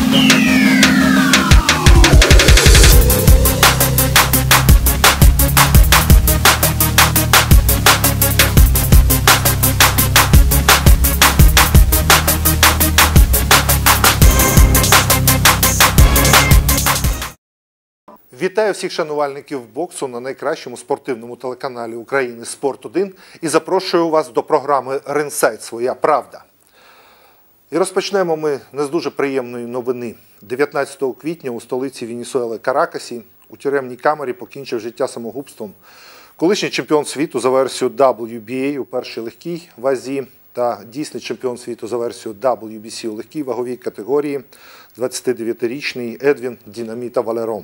Вітаю всіх шанувальників боксу на найкращому спортивному телеканалі України «Спорт1» і запрошую вас до програми «Ринсайд. Своя правда». І розпочнемо ми не з дуже приємної новини. 19 квітня у столиці Венесуели Каракасі у тюремній камері покінчив життя самогубством колишній чемпіон світу за версією WBA у першій легкій вазі та дійсний чемпіон світу за версією WBC у легкій ваговій категорії 29-річний Едвін Дінаміта Валеро.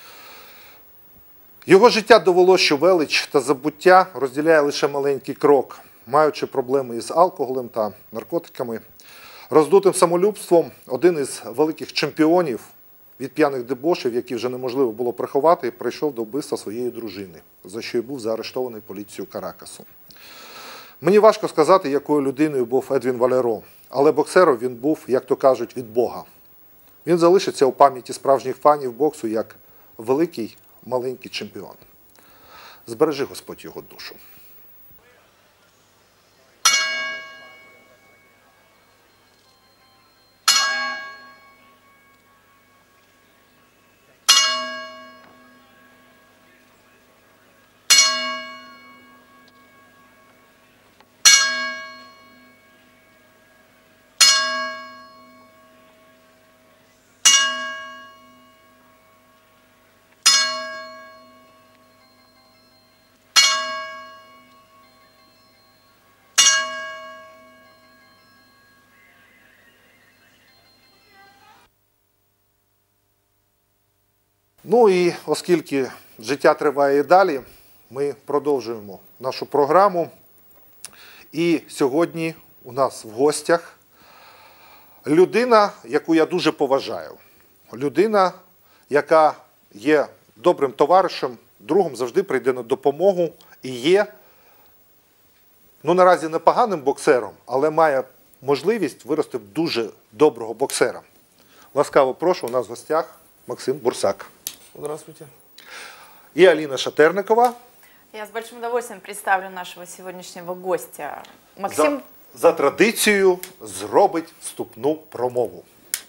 Його життя довело, що велич та забуття розділяє лише маленький крок. Маючи проблеми із алкоголем та наркотиками, роздутим самолюбством, один із великих чемпіонів від п'яних дебошів, які вже неможливо було приховати, прийшов до вбивства своєї дружини, за що й був заарештований поліцією Каракасу. Мені важко сказати, якою людиною був Едвін Валеро, але боксером він був, як то кажуть, від Бога. Він залишиться у пам'яті справжніх фанів боксу як великий маленький чемпіон. Збережи Господь його душу. Ну і оскільки життя триває і далі, ми продовжуємо нашу програму. І сьогодні у нас в гостях людина, яку я дуже поважаю. Людина, яка є добрим товаришем, другом, завжди прийде на допомогу і є, ну наразі непоганим боксером, але має можливість вирости в дуже доброго боксера. Ласкаво прошу, у нас в гостях Максим Бурсак. Здравствуйте. И Алина Шатерникова. Я с большим удовольствием представлю нашего сегодняшнего гостя. Максим... За традицією зробить вступну промову.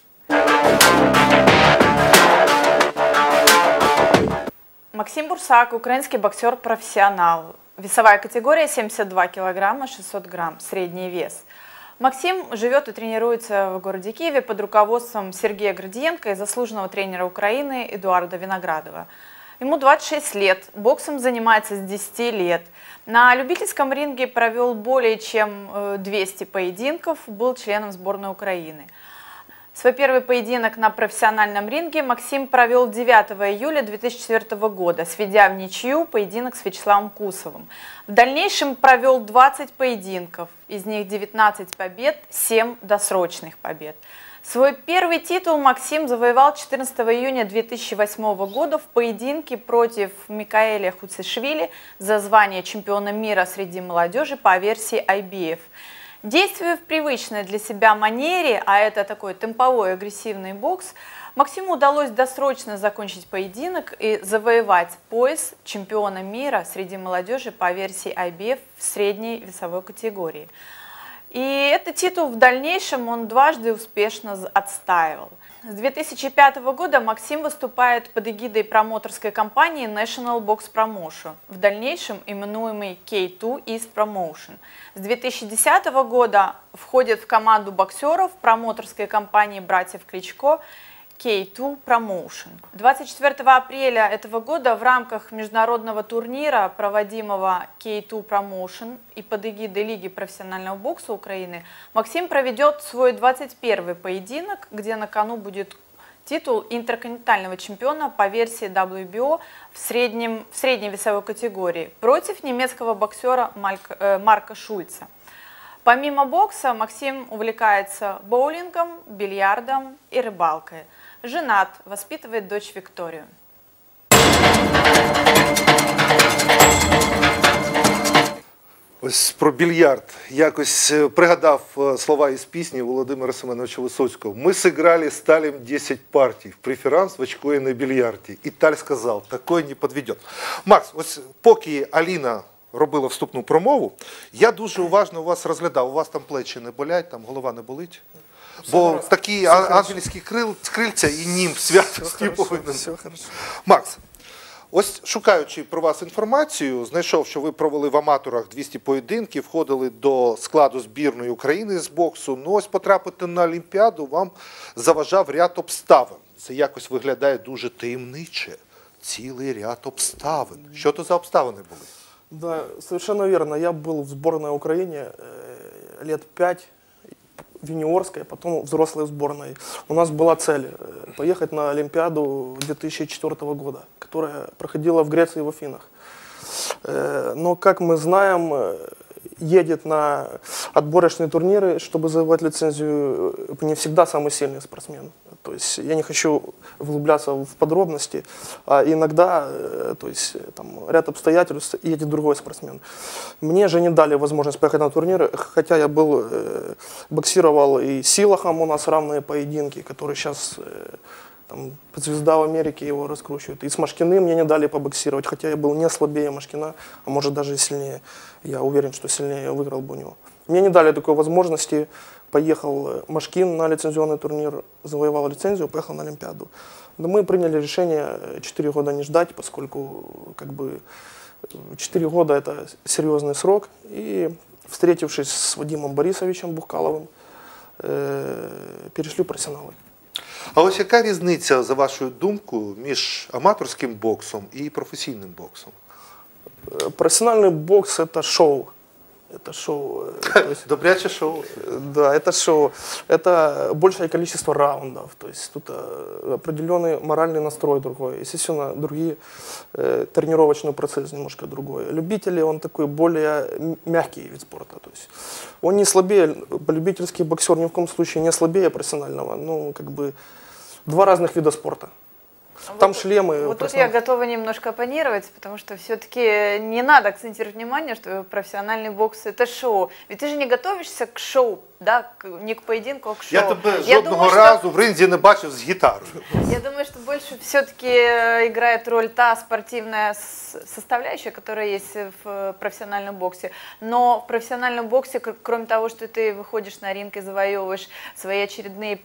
Максим Бурсак, украинский боксер-профессионал. Весовая категория 72 килограмма 600 грамм, средний вес. Максим живет и тренируется в городе Киеве под руководством Сергея Гордиенко и заслуженного тренера Украины Эдуарда Виноградова. Ему 26 лет, боксом занимается с 10 лет. На любительском ринге провел более чем 200 поединков, был членом сборной Украины. Свой первый поединок на профессиональном ринге Максим провел 9 июля 2004 года, сведя в ничью поединок с Вячеславом Кусовым. В дальнейшем провел 20 поединков, из них 19 побед, 7 досрочных побед. Свой первый титул Максим завоевал 14 июня 2008 года в поединке против Микаэля Хуцишвили за звание чемпиона мира среди молодежи по версии IBF. Действуя в привычной для себя манере, а это такой темповой агрессивный бокс, Максиму удалось досрочно закончить поединок и завоевать пояс чемпиона мира среди молодежи по версии IBF в средней весовой категории. И этот титул в дальнейшем он дважды успешно отстаивал. С 2005 года Максим выступает под эгидой промоутерской компании National Box Promotion, в дальнейшем именуемый K2 East Promotion. С 2010 года входит в команду боксеров промоутерской компании братьев Кличко K2 Promotion. 24 апреля этого года в рамках международного турнира, проводимого K2 Promotion и под эгидой Лиги профессионального бокса Украины, Максим проведет свой 21-й поединок, где на кону будет титул интерконтинентального чемпиона по версии WBO в средней весовой категории против немецкого боксера Марка Шульца. Помимо бокса Максим увлекается боулингом, бильярдом и рыбалкой. Женат, воспитывает дочь Викторию. Ось про більярд. Якось пригадав слова із пісні Володимира Семеновича Висоцького. «Мы сыграли с Талем 10 партий, в преферанс в очко и на бильярде». І Таль сказав, такой не підведет. Макс, ось поки Аліна робила вступну промову, я дуже уважно у вас розглядав. У вас там плечі не болять, там голова не болить? Бо такі ангельські крильця і німб святості повинен. Все хорошо. Макс, ось шукаючи про вас інформацію, знайшов, що ви провели в аматорах 200 поєдинків, входили до складу збірної України з боксу. Ну ось потрапити на Олімпіаду вам заважав ряд обставин. Це якось виглядає дуже таємниче. Цілий ряд обставин. Що то за обставини були? Да, совершенно верно. Я был в сборной Украине лет 5 в юниорской, потом в взрослой сборной. У нас была цель поехать на Олимпиаду 2004 года, которая проходила в Греции и в Афинах. Но, как мы знаем, едет на отборочные турниры, чтобы завоевать лицензию, не всегда самый сильный спортсмен. То есть я не хочу углубляться в подробности, а иногда, то есть там ряд обстоятельств, едет другой спортсмен. Мне же не дали возможность поехать на турниры, хотя я боксировал и с Силахом, у нас равные поединки, который сейчас там, звезда в Америке его раскручивает. И с Машкиным мне не дали побоксировать, хотя я был не слабее Машкина, а может даже и сильнее. Я уверен, что сильнее я выиграл бы у него. Мне не дали такой возможности. Поехал Машкин на лицензионный турнир, завоевал лицензию, поехал на Олимпиаду. Но мы приняли решение 4 года не ждать, поскольку как бы 4 года это серьезный срок. И встретившись с Вадимом Борисовичем Бухкаловым, перешли в професіонали. А ось яка різниця, за вашою думкою, між аматорським боксом і професійним боксом? Профессиональный бокс – это шоу. Это шоу. Добряче шоу. Да, это шоу. Это большее количество раундов. То есть тут определенный моральный настрой другой. Естественно, другие тренировочный процесс немножко другой. Любители, он такой более мягкий вид спорта. То есть он не слабее, любительский боксер ни в коем случае не слабее профессионального. Ну, как бы два разных вида спорта. Там вот, шлемы. Вот тут я готова немножко оппонировать, потому что все-таки не надо акцентировать внимание, что профессиональный бокс – это шоу. Ведь ты же не готовишься к шоу, да, не к поединку, а к шоу. Я тебе жодного разу в ринзі не бачив з гітарою. Я думаю, что больше все-таки играет роль та спортивная составляющая, которая есть в профессиональном боксе. Но в профессиональном боксе, кроме того, что ты выходишь на ринг и завоевываешь свои очередные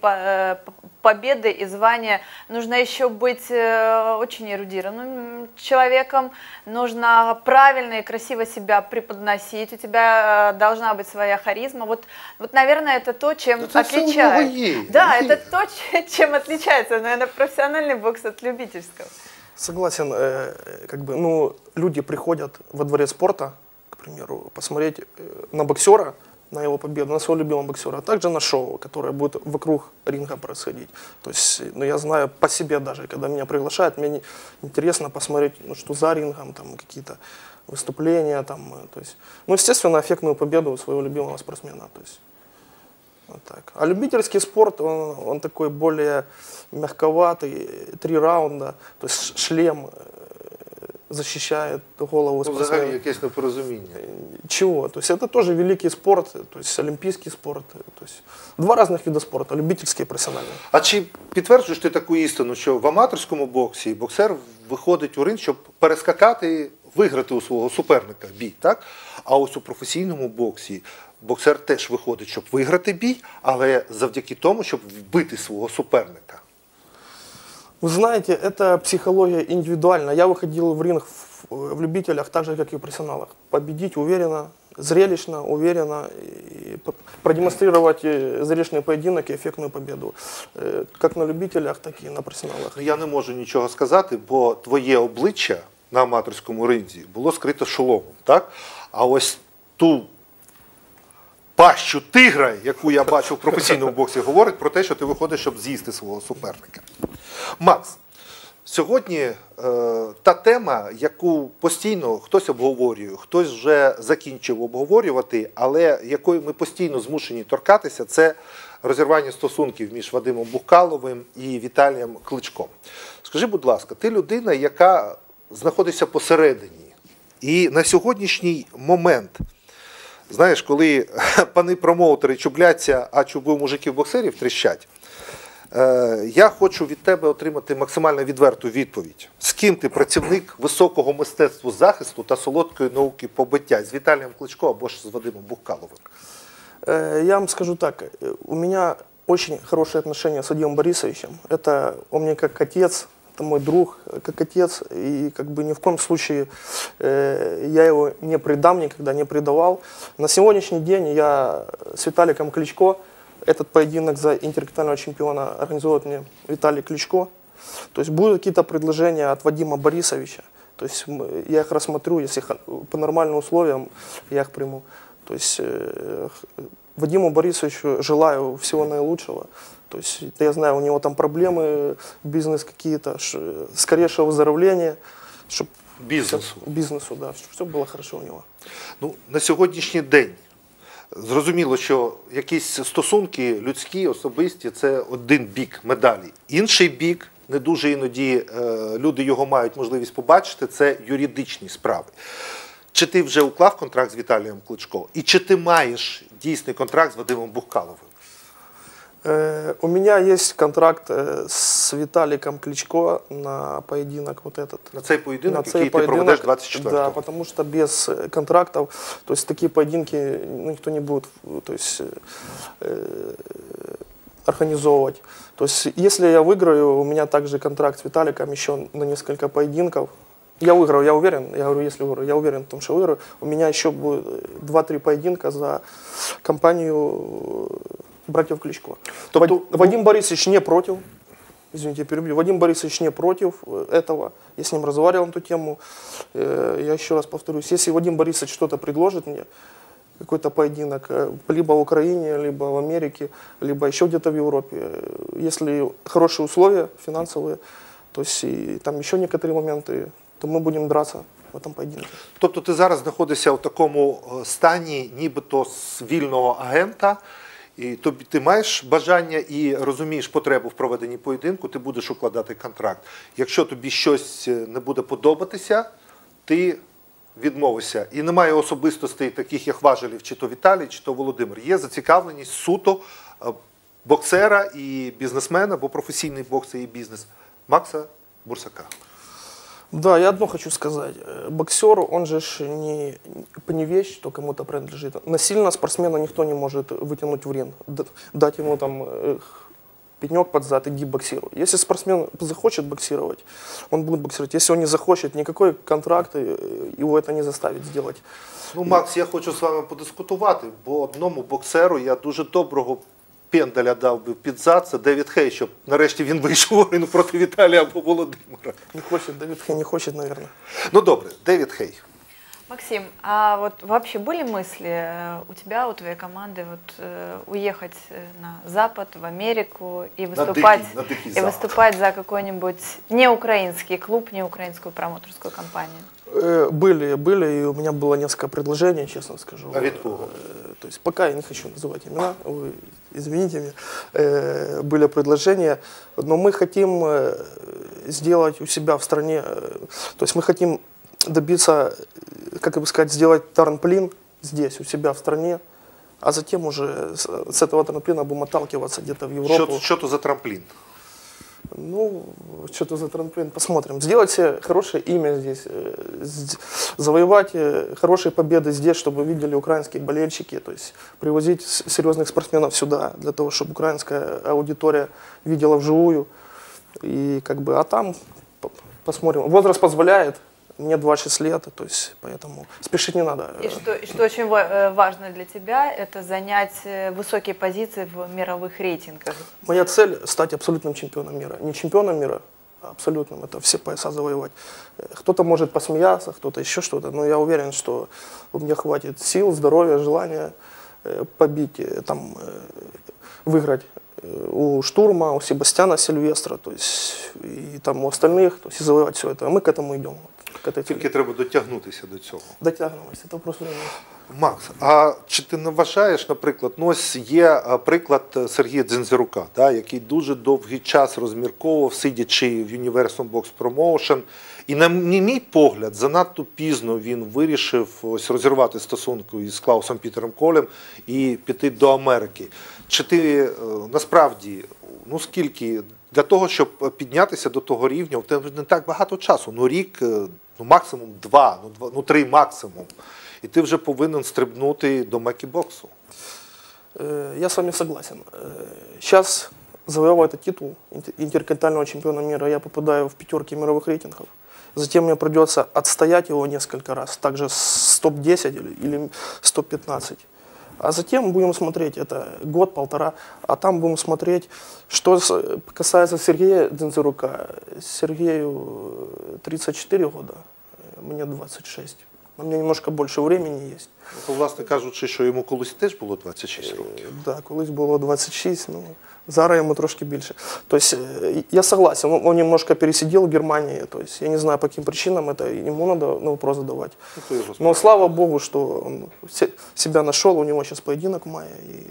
победы и звания, нужно еще быть очень эрудированным человеком, нужно правильно и красиво себя преподносить, у тебя должна быть своя харизма. Вот наверное, это то, чем отличается. Да, это то, чем отличается, наверное, профессиональный бокс от любительского. Согласен, как бы, ну, люди приходят во дворец спорта, к примеру, посмотреть на боксера, на его победу, на своего любимого боксера, а также на шоу, которое будет вокруг ринга происходить. То есть, ну, я знаю по себе даже, когда меня приглашают, мне интересно посмотреть, ну, что за рингом, там, какие-то выступления, там, то есть, ну, естественно, эффектную победу своего любимого спортсмена, то есть. Вот так. А любительский спорт, он такой более мягковатый, 3 раунда, то есть шлем защищает голову спортсмена. Взагалі якесь непорозуміння. Чего? То есть это тоже великий спорт, то есть олимпийский спорт. То есть два разных вида спорта, любительский и профессиональный. А чи підтверджуєш ти таку істину, що в аматорському боксі боксер виходить у ринг, щоб перескакати, виграти у свого суперника бій, так? А ось у професійному боксі боксер теж виходить, щоб виграти бій, але завдяки тому, щоб вбити свого суперника. Вы знаете, это психология индивидуальна. Я выходил в ринг в любителях так же, как и в профессионалах. Победить уверенно, зрелищно, уверенно, и продемонстрировать зрелищный поединок и эффектную победу. Как на любителях, так и на профессионалах. Я не можу нічого сказати, бо твоє обличчя на аматорському ринзі було скрито шоломом, так? А ось ту пащу тигра, яку я бачу в професійному боксі, говорить про те, що ти виходиш, щоб з'їсти свого суперника. Макс, сьогодні та тема, яку постійно хтось обговорює, хтось вже закінчив обговорювати, але якою ми постійно змушені торкатися, це розірвання стосунків між Вадимом Бухкаловим і Віталієм Кличком. Скажи, будь ласка, ти людина, яка знаходиться посередині, і на сьогоднішній момент Знаєш, коли пани промоутери чубляться, а чуби у мужиків-боксерів тріщать, я хочу від тебе отримати максимально відверту відповідь. З ким ти працівник високого мистецтва захисту та солодкої науки побиття? З Віталієм Кличко або ж з Вадимом Бухкаловим? Я вам скажу так, у меня очень хорошие отношения с Вадимом Борисовичем. Это он мне как отец, это мой друг, как отец, и как бы ни в коем случае я его не предам, никогда не предавал. На сегодняшний день я с Виталиком Кличко, этот поединок за интерконтинентального чемпиона организует мне Виталий Кличко. То есть будут какие-то предложения от Вадима Борисовича. То есть я их рассмотрю, если по нормальным условиям я их приму. То есть Вадиму Борисовичу желаю всего наилучшего. То есть я знаю, у него там проблемы, бизнес какие-то, скорейшего выздоровления, чтобы бизнесу, да, чтобы все было хорошо у него. Ну, на сьогоднішній день зрозуміло, що якісь стосунки людські, особисті – це один бік медалі. Інший бік, не дуже іноді люди його мають можливість побачити, це юридичні справи. Чи ти вже уклав контракт з Віталієм Кличко? І чи ти маєш дійсний контракт з Вадимом Бухкаловим? У меня есть контракт с Виталиком Кличко на поединок вот этот. На цей поєдинок, На цей який ти проведеш 24-го? Да, потому что без контрактов, то есть такие поединки никто не будет, то есть, организовывать. То есть если я выиграю, у меня также контракт с Виталиком еще на несколько поединков. Я выиграю, я уверен, я говорю, если выиграю, я уверен в том, что выиграю. У меня еще будет 2-3 поединка за компанию братьев Кличко. Вадим Борисович не против, извините, перебью, Вадим Борисович не против этого, я с ним разговаривал на эту тему. Я еще раз повторюсь, если Вадим Борисович что-то предложит мне, какой-то поединок, либо в Украине, либо в Америке, либо еще где-то в Европе, если хорошие условия финансовые, то есть и там еще некоторые моменты, то мы будем драться в этом поединке. Тобто ти зараз знаходишся в такому стані, нібито з вільного агента, і тобі ти маєш бажання і розумієш потребу в проведенні поєдинку, ти будеш укладати контракт. Якщо тобі щось не буде подобатися, ти відмовишся. І немає особистостей таких, як Важелів, чи то Віталій, чи то Володимир. Є зацікавленість суто боксера і бізнесмена, бо професійний бокс – це і бізнес, Макса Бурсака. Да, я одно хочу сказать. Боксер, он же не вещь, что кому-то принадлежит. Насильно спортсмена никто не может вытянуть в ринг, дать ему там пятнек под зад, иди боксируй. Если спортсмен захочет боксировать, он будет боксировать. Если он не захочет, никакой контракт его это не заставит сделать. Ну, Макс, я хочу з вами подискутувати, бо одному боксеру я дуже доброго пендаля дав би під зад, це Девід Хей, щоб нарешті він вийшов у ринг проти Віталія або Володимира. Не хочет, Девід Хей не хочет, наверное. Ну добре, Девід Хей. Максим, а вот вообще были мысли у тебя, у твоей команды уехать на Запад, в Америку и выступать за какой-нибудь не украинский клуб, не украинскую промоутерскую компанию? Были, и у меня было несколько предложений, честно скажу. А від кого? То есть пока я не хочу называть имена, вы извините меня, были предложения, но мы хотим сделать у себя в стране, то есть мы хотим добиться, как бы сказать, сделать трамплин здесь, у себя в стране, а затем уже с этого трамплина будем отталкиваться где-то в Европу. Що то за трамплін? Ну, что-то за трамплин, посмотрим. Сделать себе хорошее имя здесь, завоевать хорошие победы здесь, чтобы видели украинские болельщики, то есть привозить серьезных спортсменов сюда, для того, чтобы украинская аудитория видела вживую. И как бы, а там посмотрим. Возраст позволяет. Мне 26 лет, то есть поэтому спешить не надо. И что очень важно для тебя, это занять высокие позиции в мировых рейтингах. Моя цель – стать абсолютным чемпионом мира. Не чемпионом мира, а абсолютным. Это все пояса завоевать. Кто-то может посмеяться, кто-то еще что-то, но я уверен, что у меня хватит сил, здоровья, желания побить, там, выиграть у Штурма, у Себастьяна Сильвестра, то есть и там у остальных, то есть и завоевать все это. А мы к этому идем. Тільки треба дотягнутися до цього. Дотягнемося, це вопрос времени. Макс, а чи ти не вважаєш, наприклад, ну ось є приклад Сергія Дзинзярука, да, який дуже довгий час розмірковував, сидячи в Universal Box Promotion, І на мій погляд, занадто пізно він вирішив ось розірвати стосунки із Клаусом Пітером Колем і піти до Америки. Чи ти насправді, ну скільки, для того, щоб піднятися до того рівня, у тебе не так багато часу, ну рік, ну максимум 2, ну 3 максимум. І ти вже повинен стрибнути до мекі-боксу. Я с вами согласен. Сейчас, завоевывая этот титул интерконтинентального чемпиона мира, я попадаю в пятерки мировых рейтингов. Затем мне придется отстоять его несколько раз, также с топ-10 или с топ-15. А затем будем смотреть, это год-полтора, а там будем смотреть, что касается Сергея Дзензерука. Сергею 34 года, мне 26. У меня немножко больше времени есть. Ну, власне кажучи, що йому колись теж було 26 років. Да, колись було 26, ну, зараз йому трошки більше. То есть, я согласен, он немножко пересидел в Германии, то есть, я не знаю, по каким причинам, это ему надо на вопрос задавать. Но слава Богу, что он себя нашел, у него сейчас поединок в мае. И...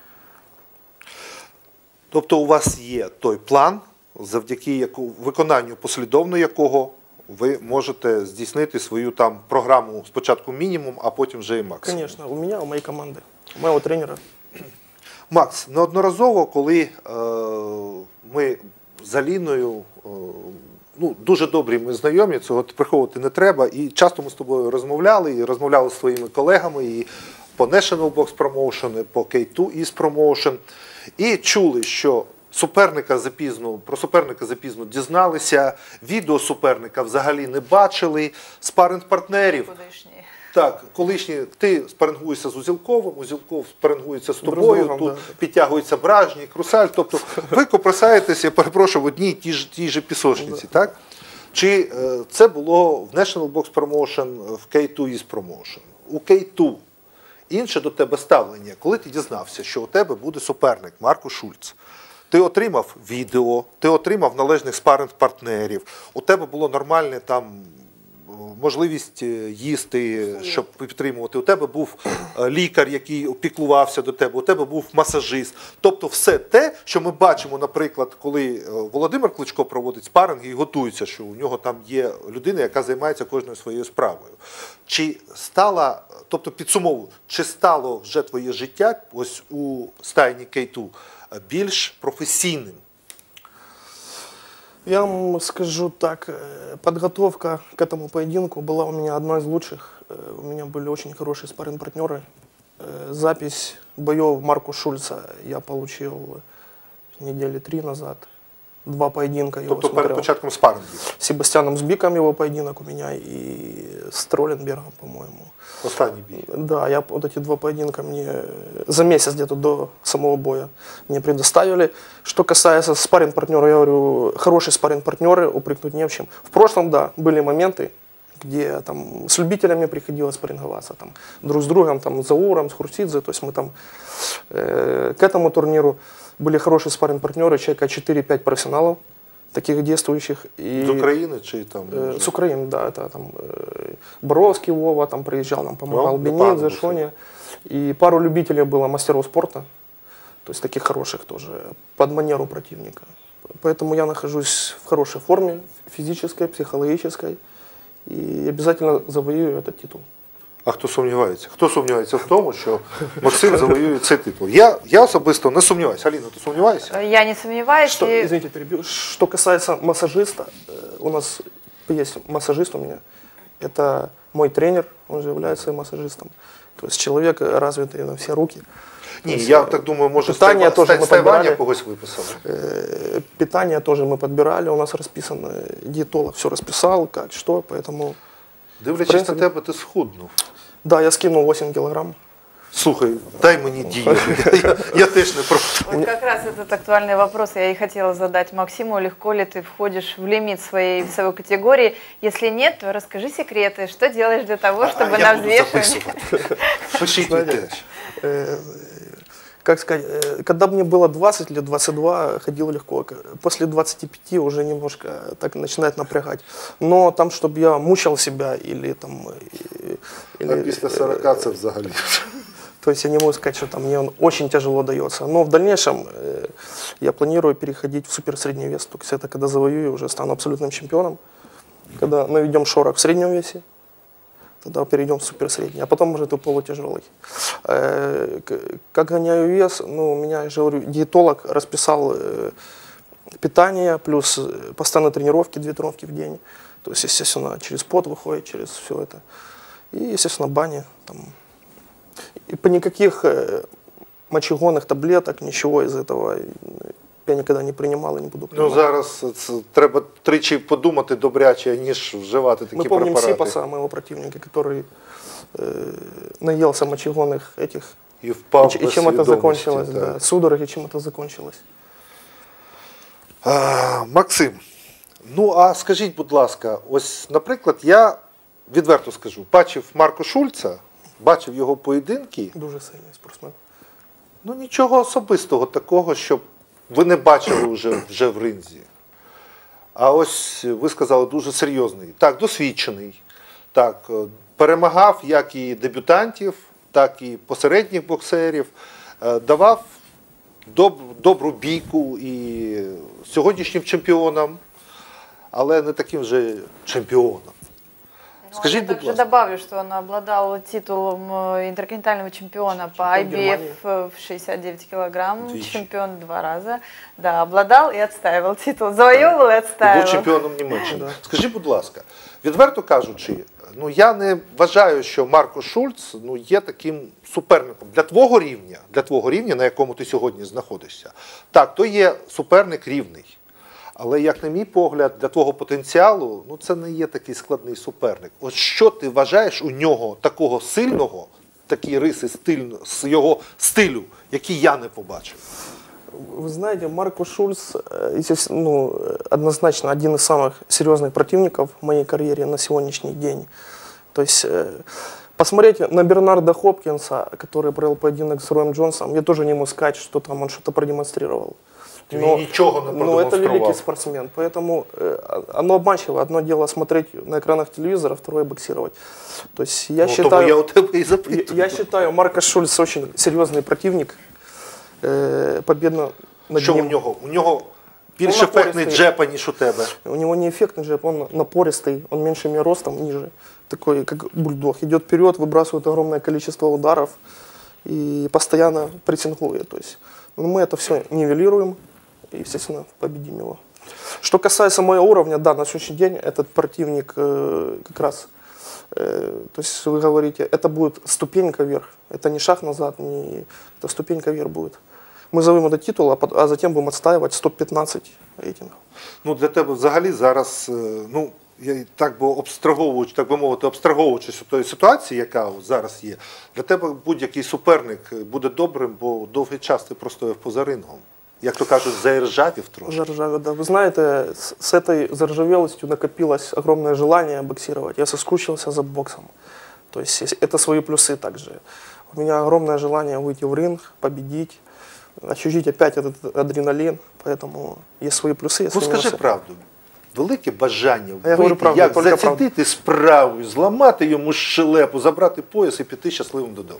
Тобто у вас є той план, завдяки виконанню послідовно якого ви можете здійснити свою там програму спочатку мінімум, а потім вже і максимум. Конечно, у меня, у моей команды, у моего тренера. Макс, неодноразово, коли ми з Аліною, ну, дуже добрі ми знайомі, цього приховувати не треба, і часто ми з тобою розмовляли, і розмовляли з твоїми колегами, і по National Box Promotion, і по K2 East Promotion, і чули, що про суперника запізно дізналися, відео суперника взагалі не бачили, спаринг-партнерів. Так, колишні, ти спарингуєшся з Узілковим, Узілков спарингується з тобою, другом, тут да. підтягується Бражнік, Русаль, тобто ви копресаєтеся, я перепрошую, в одній тій же пісочниці, так? Чи це було в National Box Promotion, в K2 East Promotion? У K2 інше до тебе ставлення, коли ти дізнався, що у тебе буде суперник Марко Шульц, ти отримав відео, ти отримав належних спаринг-партнерів, у тебе було нормальне там можливість їсти, щоб підтримувати. У тебе був лікар, який опіклувався до тебе, у тебе був масажист. Тобто все те, що ми бачимо, наприклад, коли Володимир Кличко проводить спаринги і готується, що у нього там є людина, яка займається кожною своєю справою. Чи стала, тобто підсумовую, чи стало вже твоє життя ось у стайні K2 більш професійним? Я вам скажу так, подготовка к этому поединку была у меня одной из лучших. У меня были очень хорошие спарринг-партнеры. Запись боев Марко Шульца я получил недели 3 назад. 2 поединка его Тобто перед смотрел. початком спарингів? С Себастьяном Збиком его поединок у меня и с Тролленбергом, по-моему. Останній бій. Да, я вот эти 2 поединка мне за месяц где-то до самого боя мне предоставили. Что касается спарринг-партнера, я говорю, хорошие спарринг-партнеры, упрекнуть не в чем. В прошлом, да, были моменты, где там с любителями приходилось спарринговаться, там, друг с другом, там, с Зауром, с Хурсидзе, то есть мы там к этому турниру были хорошие спарринг-партнеры, человека 4-5 профессионалов, таких действующих. И, З України чи там? с Украины, да, это там Боровский Вова там приезжал, нам помогал, Ну, Бенин, Шоня. И пару любителей было мастеров спорта, то есть таких хороших тоже, под манеру противника. Поэтому я нахожусь в хорошей форме, физической, психологической, и обязательно завоюю этот титул. А хто сумнівається? Хто сумнівається в тому, що Максим завоює цей титул? Я особисто не сумніваюся. Аліна, ти сумніваєшся? Я не сомневаюсь. Что, извините, перебью. Что касается массажиста, у нас есть массажист у меня. Это мой тренер, он же является массажистом. То есть человек развитый на все руки. Ні, я так думаю, може питання теж ми з Тайваня підбирали. когось виписали. Питание тоже мы подбирали, у нас расписано, диетолог все расписал, как, что, поэтому... Дивлячись принципі, на тебе, ти схуднув. Да, я скинул 8 килограмм. Слухай, дай мені дієту. Я теж не проти. Вот как раз этот актуальный вопрос я и хотела задать Максиму. Легко ли ты входишь в лимит своей весовой категории? Если нет, то расскажи секреты. Что делаешь для того, чтобы на Я буду взвешивании... записувати. Пишіть ви теж. Как сказать, когда мне было 20 лет, 22, ходил легко. После 25 уже немножко так начинает напрягать. Но там, чтобы я мучил себя или там... А після 40 це взагалі. То есть я не могу сказать, что там мне он очень тяжело дается. Но в дальнейшем я планирую переходить в суперсредний вес. То есть это когда завоюю, уже стану абсолютным чемпионом. когда наведем шорох в среднем весе, тогда перейдем в суперсредний, а потом уже ты полутяжелый. Как гоняю вес, ну, у меня, я же говорю, диетолог расписал питание, плюс постоянно тренировки, 2 тренировки в день. То есть, естественно, через пот выходит, через все это. И, естественно, баня. Там. И по никаких мочегонных таблеток, ничего из этого я никогда не принимал и не буду принимать. Ну, зараз треба тричі подумати добряче, ніж вживати такі Мы помним препарати. Сипаса, моего противника, который наелся мочегонных этих. І впав И без чем это свідомості, закончилось, так. да, судороги, чем это закончилось. Максим, ну а скажіть, будь ласка, ось, наприклад, я відверто скажу, бачив Марко Шульца, бачив його поєдинки, Дуже сильный спортсмен. ну нічого особистого такого, щоб ви не бачили вже в ринзі. А ось ви сказали, дуже серйозний, так, досвідчений, так, перемагав як і дебютантів, так і посередніх боксерів, давав добру бійку і сьогоднішнім чемпіонам, але не таким же чемпіоном. Ну, Скажіть, я будь также ласка. добавлю, что он обладал титулом интерконтинентального чемпиона по Чемпион IBF Германии. в 69 килограмм, Двічі. чемпион 2 раза. Да, обладал и отстаивал титул, завоевывал и І отстаивал. був чемпіоном Німеччини. Да. Скажіть, будь ласка, відверто кажучи, ну я не вважаю, що Марко Шульц ну, є таким суперником для твого рівня, на якому ти сьогодні знаходишся. Так, то є суперник рівний. Але, як на мій погляд, для твого потенціалу, ну це не є такий складний суперник. Ось що ти вважаєш у нього такого сильного, такі риси з його стилю, які я не побачив? Вы знаете, Марко Шульц, ну, однозначно один из самых серьезных противников в моей карьере на сегодняшний день. То есть, посмотреть на Бернарда Хопкинса, который провел поединок с Роем Джонсом, я тоже не могу сказать, что там он что-то продемонстрировал. Він нічого не Но это продемонстрував. великий спортсмен, поэтому оно обманчиво. Одно дело смотреть на экранах телевизора, второе боксировать. То есть я Ну, тому считаю... я у тебе і запитую. Я считаю, Марко Шульц очень серьезный противник. Победа над Що у ним. нього? У нього більш Ну, ефектний напористий. джеб, ніж у тебе. У него не эффектный джеб, он напористый, он меньше меня ростом, ниже. Такой, как бульдог. Идет вперед, выбрасывает огромное количество ударов и постоянно прессингует. То есть мы это все нивелируем и, естественно, победим его. Что касается моего уровня, да, на сегодняшний день этот противник как раз, то есть вы говорите, это будет ступенька вверх. Это не шаг назад, это ступенька вверх будет. Мы зовем это титул, а затем будем отстаивать 115 рейтингов. Ну, для тебе взагалі зараз, ну, я так би обстраговуючи, так би мовити, обстраговуючись у тої ситуації, яка зараз є, для тебе будь-який суперник буде добрим, бо довгий час ти простояв поза рингом. Як то кажуть, заіржавів трошки. Заржавел, да. Вы знаете, с этой заржавелостью накопилось огромное желание боксировать. Я соскучился за боксом. То есть это свои плюсы также. У меня огромное желание выйти в ринг, победить, ощутить опять этот адреналин. Поэтому есть свои плюсы. Ну, скажи правду. Велике бажання Я говорю вийти, правду, як тільки зацідити справу, зламати йому щелепу, забрати пояс і піти щасливим додому.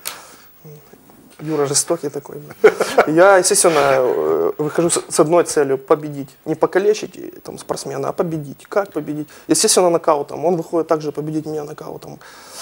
Юра жестокий такой. Я, естественно, выхожу с одной целью – победить. Не покалечить там, спортсмена, а победить. Как победить? Естественно, нокаутом. Он выходит также победить меня нокаутом.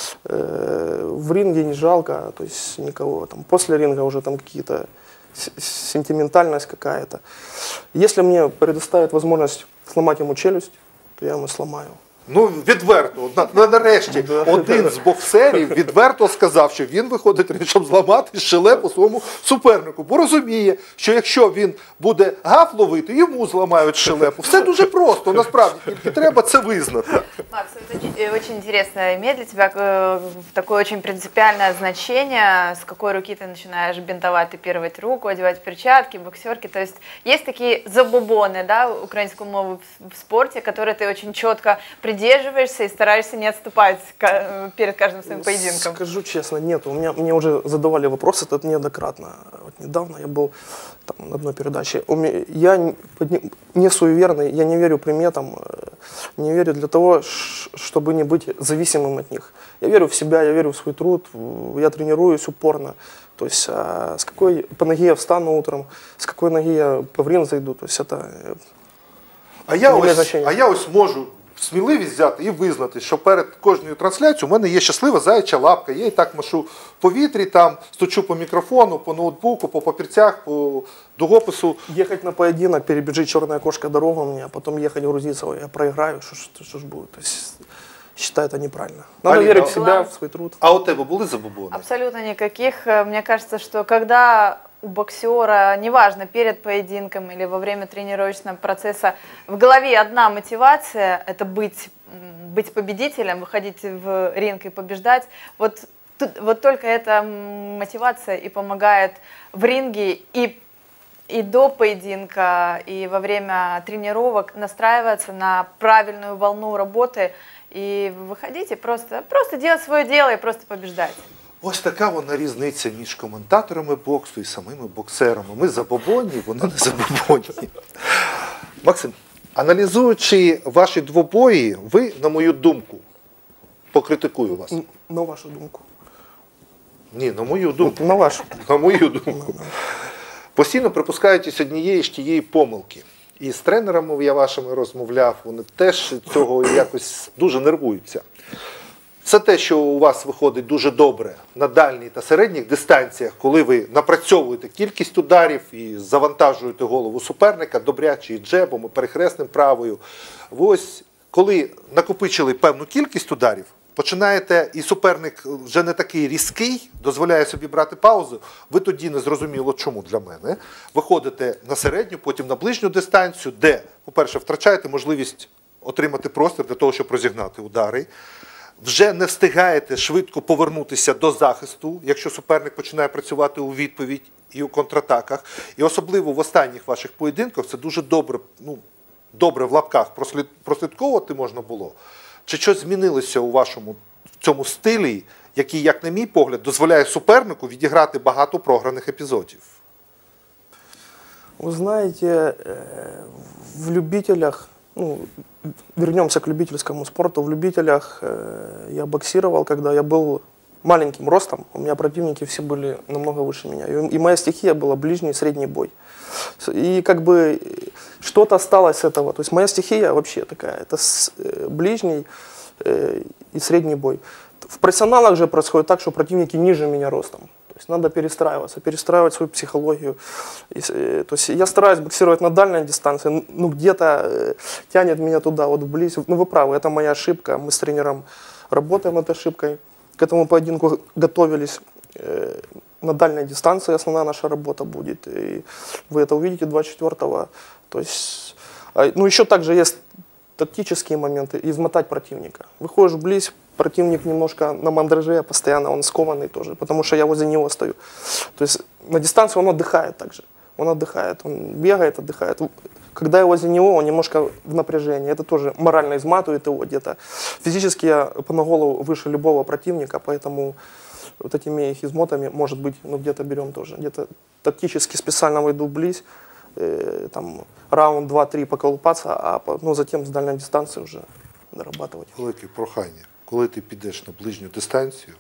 В ринге не жалко, то есть никого. Там, после ринга уже там какие-то сентиментальность какая-то. Если мне предоставят возможность сломать ему челюсть, то я ему сломаю. Ну, відверто, нарешті, один з боксерів відверто сказав, що він виходить, щоб зламати щелепу своєму супернику. Бо розуміє, що якщо він буде гаф ловити, йому зламають щелепу. Все дуже просто, насправді, тільки треба це визнати. Макс, это очень интересно иметь для тебя такое очень принципиальное значение, с какой руки ты начинаешь бинтовать, типировать руку, одевать перчатки, боксерки. То есть такие забубоны, да, украинскую мову в спорте, которые ты очень четко придерживаешься и стараешься не отступать перед каждым своим поединком. Скажу честно, нет. Мне уже задавали вопрос этот неоднократно. Вот недавно я был там, на одной передаче. Я не суеверный, я не верю приметам, не верю для того, чтобы не быть зависимым от них. Я верю в себя, я верю в свой труд, я тренируюсь упорно. То есть с какой по ноге я встану утром, с какой ноги я по ринг зайду, то есть это А я ось можу сміливість взяти і визнати, що перед кожною трансляцією у мене є щаслива заяча лапка. Я і так машу в повітрі, там, стучу по мікрофону, по ноутбуку, по папірцях, по дугопису. Ехать на поединок, перебежит черная кошка дорогу мне, а потом ехать грузиться, я проиграю, что ж будет. То есть, считаю это неправильно. Надо Алина, верить в себя, в свой труд. А у тебе були забобони? Абсолютно никаких. Мне кажется, что когда у боксера, неважно, перед поединком или во время тренировочного процесса, в голове одна мотивация – это быть победителем, выходить в ринг и побеждать. Вот только эта мотивация и помогает в ринге и до поединка, и во время тренировок настраиваться на правильную волну работы и выходить и просто делать свое дело и просто побеждать. Ось така вона різниця між коментаторами боксу і самими боксерами. Ми забобонні, вони не забобонні. Максим, аналізуючи ваші двобої, ви, на мою думку, покритикую вас. На вашу думку. Ні, на мою думку. На вашу. На мою думку. Постійно припускаєтесь однієї ж тієї помилки. І з тренерами я вашими розмовляв, вони теж цього якось дуже нервуються. Це те, що у вас виходить дуже добре на дальніх та середніх дистанціях, коли ви напрацьовуєте кількість ударів і завантажуєте голову суперника добряче і джебом, і перехресним правою. Ви ось, коли накопичили певну кількість ударів, починаєте, і суперник вже не такий різкий, дозволяє собі брати паузу, ви тоді, незрозуміло чому для мене, виходите на середню, потім на ближню дистанцію, де, по-перше, втрачаєте можливість отримати простір для того, щоб розігнати удари, вже не встигаєте швидко повернутися до захисту, якщо суперник починає працювати у відповідь і у контратаках. І особливо в останніх ваших поєдинках це дуже добре, добре в лапках прослідковувати можна було. Чи щось змінилося у вашому цьому стилі, який, як на мій погляд, дозволяє супернику відіграти багато програних епізодів? Вы знаете, в любителях, вернемся к любительскому спорту, в любителях я боксировал, когда я был маленьким ростом, у меня противники все были намного выше меня, и моя стихия была ближний и средний бой. И как бы что-то осталось с этого, то есть моя стихия вообще такая, это ближний и средний бой. В профессионалах же происходит так, что противники ниже меня ростом. То есть надо перестраивать свою психологию. То есть я стараюсь боксировать на дальней дистанции, где-то тянет меня туда, вот вблизь. Вы правы, это моя ошибка, мы с тренером работаем над ошибкой. К этому поединку готовились на дальней дистанции, основная наша работа будет. И вы это увидите 24-го. То есть, еще также есть тактические моменты, измотать противника. Выходишь вблизь, противник немножко на мандраже, постоянно он скованный тоже, потому что я возле него стою. То есть на дистанции он отдыхает также. Он отдыхает, он бегает, отдыхает. Когда я возле него, он немножко в напряжении. Это тоже морально изматывает его где-то. Физически я на голову выше любого противника, поэтому вот этими их измотами, может быть, где-то берем тоже. Где-то тактически специально выйду вблизь, там раунд 2-3 поколупаться, а затем с дальней дистанции уже дорабатывать. Велике прохання. Коли ти підеш на ближню дистанцію,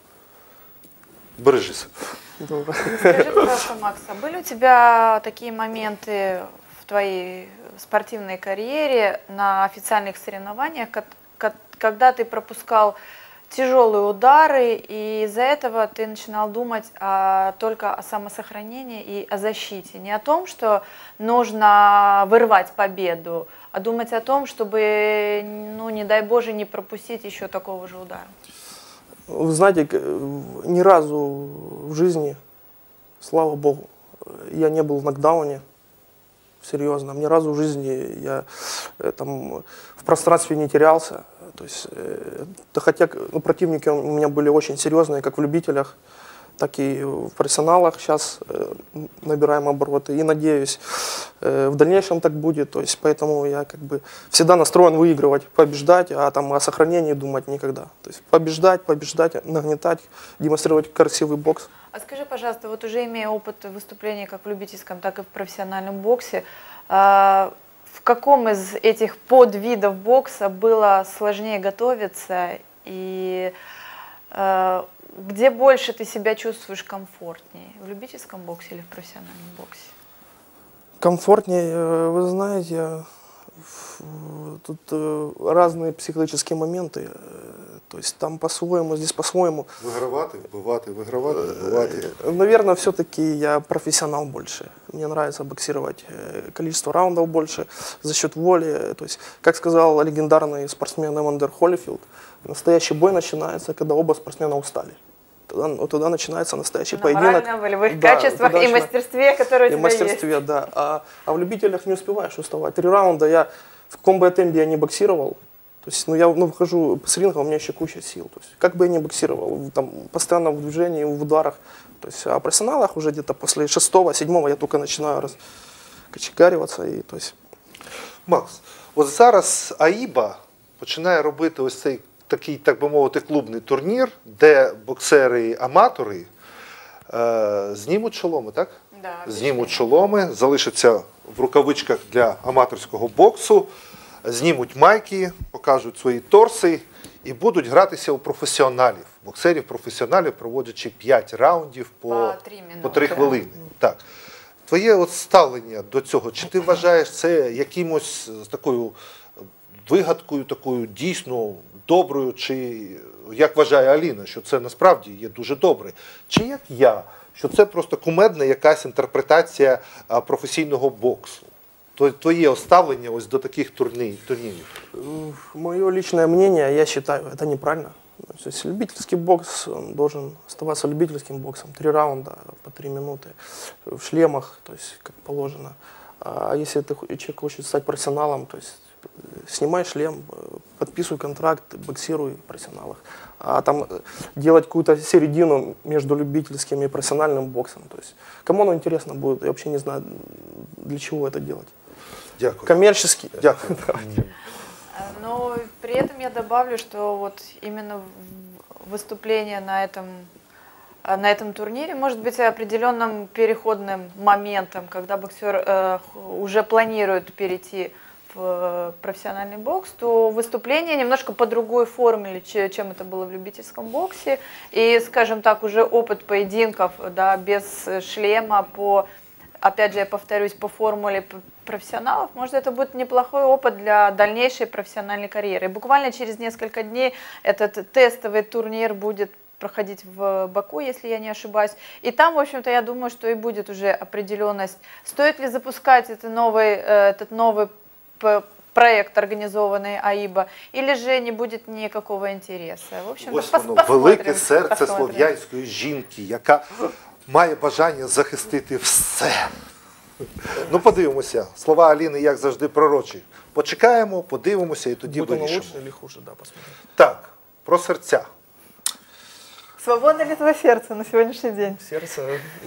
бережи себе. Добре. Скажи, пожалуйста, Макс, а были у тебя такие моменты в твоей спортивной карьере на официальных соревнованиях, когда ты пропускал тяжелые удары, и из-за этого ты начинал думать только о самосохранении и о защите? Не о том, что нужно вырвать победу, а думать о том, чтобы, не дай Боже, не пропустить еще такого же удара. Вы знаете, ни разу в жизни, слава богу, я не был в нокдауне, серьезно. Ни разу в жизни я там в пространстве не терялся. То есть, хотя противники у меня были очень серьезные, как в любителях, так и в профессионалах сейчас набираем обороты. И надеюсь, в дальнейшем так будет. То есть, поэтому я как бы всегда настроен выигрывать, побеждать, а там о сохранении думать никогда. То есть побеждать, нагнетать, демонстрировать красивый бокс. А скажи, пожалуйста, вот уже имея опыт выступления как в любительском, так и в профессиональном боксе, в каком из этих подвидов бокса было сложнее готовиться и где больше ты себя чувствуешь комфортнее? В любительском боксе или в профессиональном боксе? Комфортнее, вы знаете, Тут разные психологические моменты. То есть там по-своему, здесь по-своему. Вигравати, вбивати, вигравати, вбивати. Наверное, все-таки я профессионал больше. Мне нравится боксировать. Количество раундов больше за счет воли. То есть, как сказал легендарный спортсмен Эвандер Холлифилд, настоящий бой начинается, когда оба спортсмена устали. Тогда начинается настоящий На поединок. морально-волевых Да, качествах тогда и мастерстве, которое у и тебя мастерстве, есть. да. А в любителях не успеваешь уставать. 3 раунда я в каком бы я темпе я не боксировал. То есть, я выхожу с ринга, у меня еще куча сил. То есть, как бы я ни боксировал, там, постоянно в движении, в ударах. То есть, а в профессионалах уже где-то после 6-7 я только начинаю кочегариваться. І, то есть... Макс, от зараз АІБА починає робити ось цей такий, так би мовити, клубний турнір, де боксери-аматори знімуть шоломи, так? Да, Знімуть шоломи, залишаться в рукавичках для аматорського боксу, знімуть майки, покажуть свої торси і будуть гратися у професіоналів. Боксерів-професіоналів, проводячи 5 раундів по 3 хвилини. Так. Твоє от ставлення до цього, чи ти вважаєш це якимось такою вигадкою, такою дійсно доброю, чи як вважає Аліна, що це насправді є дуже добре? Чи як я, що це просто кумедна якась інтерпретація професійного боксу? Твоє ставлення ось до таких турнірів? Мое личное мнение, я считаю, это неправильно. То есть любительский бокс он должен оставаться любительским боксом. 3 раунда по 3 минуты в шлемах, то есть как положено. А если человек хочет стать профессионалом, то есть снимай шлем, подписывай контракт, боксируй в профессионалах. А там делать какую-то середину между любительским и профессиональным боксом. То есть кому оно интересно будет, я вообще не знаю, для чего это делать. Дякую. Коммерчески. Дякую. Но при этом я добавлю, что вот именно выступление на этом турнире может быть определенным переходным моментом, когда боксер уже планирует перейти в профессиональный бокс, то выступление немножко по другой формуле, чем это было в любительском боксе. И, скажем так, уже опыт поединков, да, без шлема, опять же, я повторюсь, по формуле профессионалов, может, это будет неплохой опыт для дальнейшей профессиональной карьеры. И буквально через несколько дней этот тестовый турнир будет проходить в Баку, если я не ошибаюсь. И там, в общем-то, я думаю, что и будет уже определенность, стоит ли запускать этот новый проект, организованный АИБА, или же не будет никакого интереса. В общем-то, Ось воно, велике серце слов'янської жінки, яка має бажання захистити все. Ну, подивимося. Слова Аліни, як завжди, пророчі. Почекаємо, подивимося і тоді Будет оно вирішимо. лучше или хуже, да, посмотрим. Так, про серця. Свободно ли твое сердце на сегодняшний день? Сердце.